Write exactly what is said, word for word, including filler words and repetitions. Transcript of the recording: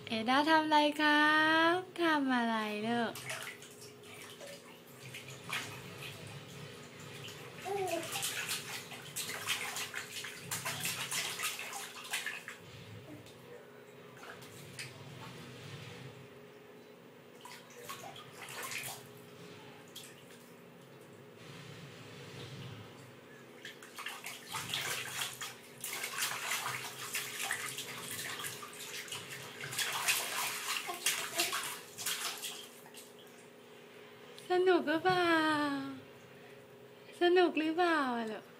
เอด้าทำอะไรครับทำอะไรเลิกสนุกหรือเปล่าสนุกหรือเปล่าอะลูก